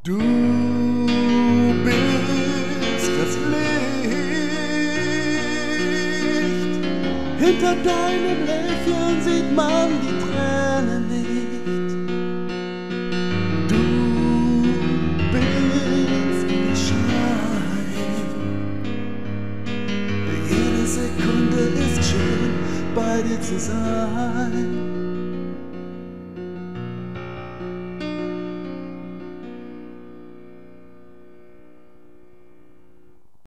Du bist das Licht. Hinter deinem Lächeln sieht man die Tränen nicht. Du bist der Schein. Jede Sekunde ist schön, bei dir zu sein.